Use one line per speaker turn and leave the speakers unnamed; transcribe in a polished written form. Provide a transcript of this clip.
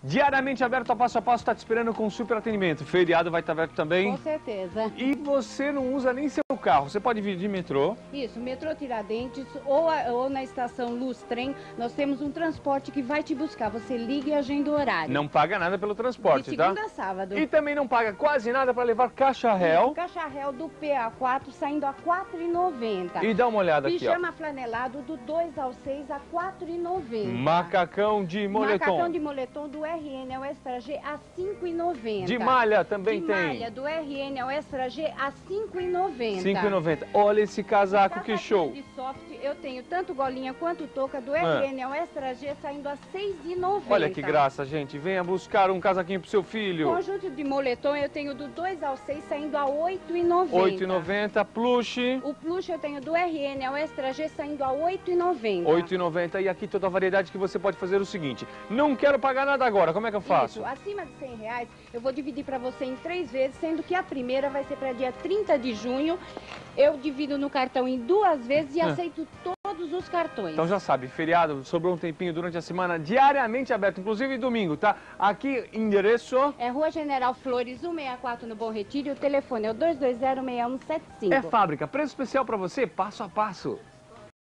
Diariamente aberto, a passo, está te esperando com super atendimento. Feriado vai estar aberto também.
Com certeza.
E você não usa nem seu carro, você pode vir de metrô.
Isso, metrô Tiradentes ou na estação Luz Trem, nós temos um transporte que vai te buscar. Você liga e agenda o horário.
Não paga nada pelo transporte,
de
tá?
segunda a sábado.
E também não paga quase nada para levar caixa-réu.
Caixa-réu do PA4 saindo a R$ 4,90.
E dá uma olhada aqui, ó.
Pijama flanelado do 2 ao 6 a R$ 4,90.
Macacão de moletom.
Macacão de moletom do RN ao Extra G a R$ 5,90.
De malha também tem.
De malha do RN ao Extra G a R$ 5,90.
5,90. Olha esse casaco, que show.
De soft, eu tenho tanto golinha quanto touca do RN ao Extra G saindo a R$ 6,90.
Olha que graça, gente. Venha buscar um casaquinho pro seu filho.
Conjunto de moletom eu tenho do 2 ao 6 saindo a R$ 8,90.
8,90. Plush.
O plush eu tenho do RN ao Extra G saindo a R$ 8,90.
8,90. E aqui toda a variedade que você pode fazer o seguinte. Não quero pagar nada agora. Como é que eu faço?
Isso, acima de R$ 100 eu vou dividir para você em 3 vezes, sendo que a primeira vai ser para dia 30 de junho. Eu divido no cartão em 2 vezes e aceito todos os cartões.
Então já sabe, feriado, sobrou um tempinho durante a semana, diariamente aberto, inclusive domingo, tá? Aqui, endereço...
É Rua General Flores, 164 no Bom Retiro, o telefone é o 220-6175.
É fábrica, preço especial para você, passo a passo.